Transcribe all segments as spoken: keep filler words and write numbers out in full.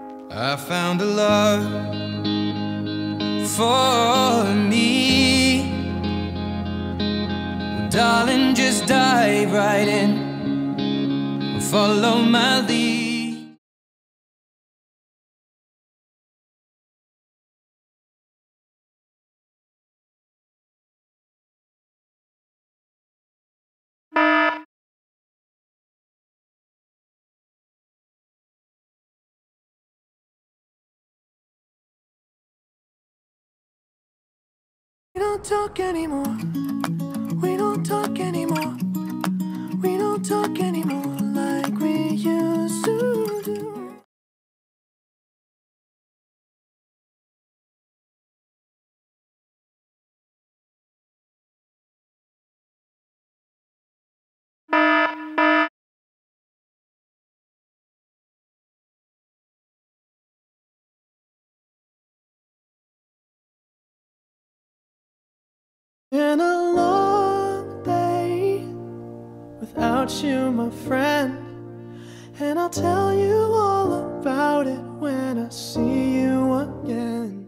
I found a love for me. Well, darling, just dive right in, follow my lead. We don't talk anymore. We don't talk anymore. We don't talk anymore like we used to do. Been a long day without you, my friend, and I'll tell you all about it when I see you again.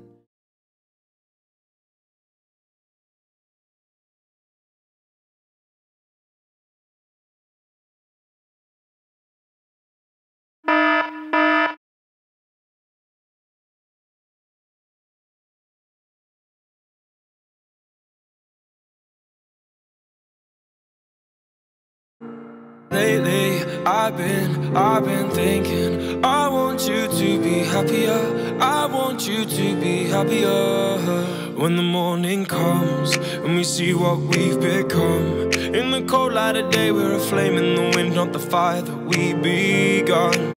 Lately, I've been, I've been thinking I want you to be happier, I want you to be happier. When the morning comes and we see what we've become, in the cold light of day we're a flame in the wind, not the fire that we begun.